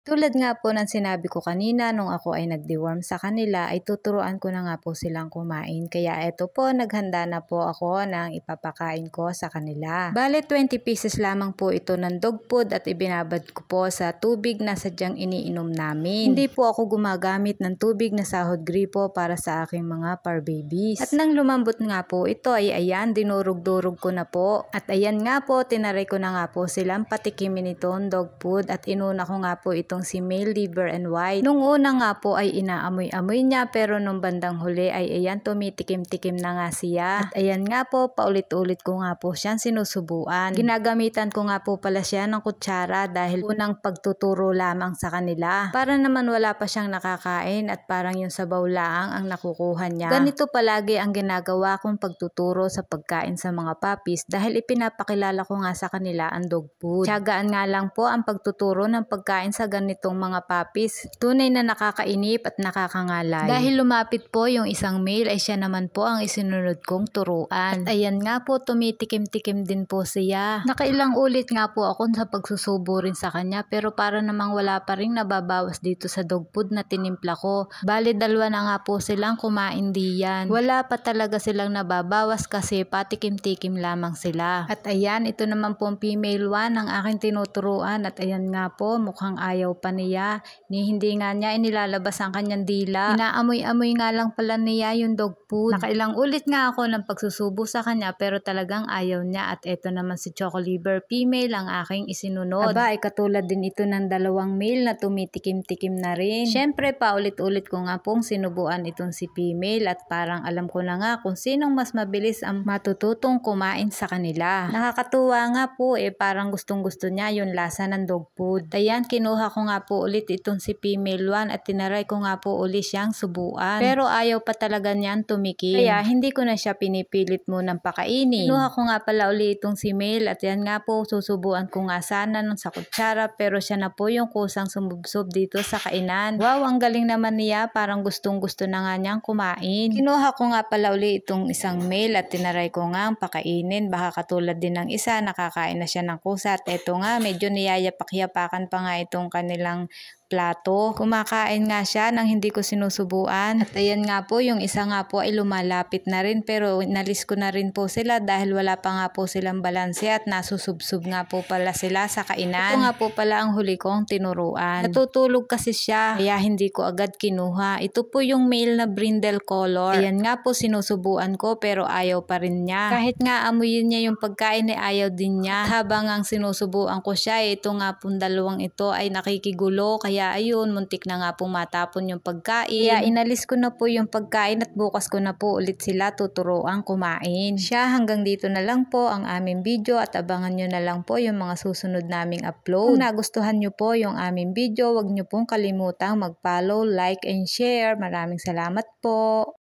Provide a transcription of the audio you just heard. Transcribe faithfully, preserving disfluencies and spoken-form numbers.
Tulad nga po ng sinabi ko kanina nung ako ay nag-deworm sa kanila ay tuturuan ko na nga po silang kumain. Kaya eto po, naghanda na po ako ng ipapakain ko sa kanila. Bale twenty pieces lamang po ito ng dog food at ibinabad ko po sa tubig na sadyang iniinom namin. Hindi po ako gumagamit ng tubig na sahod gripo para sa aking mga par babies. At nang lumambot nga po ito ay ayan, dinurog-durog ko na po. At ayan nga po, tinaray ko na nga po silang patikimin itong dog food at inuna ko nga po ito itong si male liver and white. Nung una nga po ay inaamoy-amoy niya, pero nung bandang huli ay ayan, tumitikim-tikim na nga siya. At ayan nga po, paulit-ulit ko nga po siyang sinusubuan. Ginagamitan ko nga po pala siya ng kutsara dahil unang pagtuturo lamang sa kanila. Para naman wala pa siyang nakakain at parang yung sabaw laang ang nakukuha niya. Ganito palagi ang ginagawa kong pagtuturo sa pagkain sa mga puppies dahil ipinapakilala ko nga sa kanila ang dog food. Tiyagaan nga lang po ang pagtuturo ng pagkain sa ganitong mga puppies. Tunay na nakakainip at nakakangalay. Dahil lumapit po yung isang male ay siya naman po ang isinunod kong turuan. At ayan nga po, tumitikim-tikim din po siya. Nakailang ulit nga po ako sa pagsusubo rin sa kanya, pero para namang wala pa rin nababawas dito sa dog food na tinimpla ko. Bale dalawa na nga po silang kumain diyan. Wala pa talaga silang nababawas kasi patikim-tikim lamang sila. At ayan, ito naman po ang female one ang aking tinuturuan at ayan nga po, mukhang ayaw pa niya, ni hindi nga niya inilalabas ang kanyang dila. Inaamoy-amoy nga lang pala niya yung dog food. Nakailang ulit nga ako ng pagsusubo sa kanya pero talagang ayaw niya. At eto naman si Choco Liver female ang aking isinunod. Aba, ay katulad din ito ng dalawang male na tumitikim-tikim na rin. Syempre paulit-ulit ko nga pong sinubuan itong si female at parang alam ko na nga kung sinong mas mabilis ang matututong kumain sa kanila. Nakakatuwa nga po eh, parang gustong-gusto niya yung lasa ng dog food. Ayan, kinuha ko nga po ulit itong si female one at tinaray ko nga po ulit siyang subuan. Pero ayaw pa talaga niyan tumikim. Kaya hindi ko na siya pinipilit munang pakainin. Kinuha ko nga pala ulit itong si male at yan nga po, susubuan ko nga sana nun sa kutsara pero siya na po yung kusang sumubsob dito sa kainan. Wow, ang galing naman niya, parang gustong gusto na nga niyang kumain. Kinuha ko nga pala ulit itong isang male at tinaray ko nga pakainin. Baka katulad din ng isa, nakakain na siya ng kusa at eto nga, medyo niyayapak-yapakan pa nga itong kanilang plato. Kumakain nga siya nang hindi ko sinusubuan. At ayan nga po, yung isa nga po ay lumalapit na rin pero nalis ko na rin po sila dahil wala pa nga po silang balanse at nasusubsub nga po pala sila sa kainan. Ito nga po pala ang huli kong tinuruan. Natutulog kasi siya kaya hindi ko agad kinuha. Ito po yung male na brindle color. Ayan nga po, sinusubuan ko pero ayaw pa rin niya. Kahit nga amuyin niya yung pagkain ay ayaw din niya. At habang ang sinusubuan ko siya, ito nga pong dalawang ito ay nakikigulo kaya Kaya ayun, muntik na nga pong matapon yung pagkain. Kaya inalis ko na po yung pagkain at bukas ko na po ulit sila tuturuan kumain. Siya, hanggang dito na lang po ang aming video at abangan nyo na lang po yung mga susunod naming upload. Kung nagustuhan nyo po yung aming video, wag nyo pong kalimutang mag-follow, like, and share. Maraming salamat po.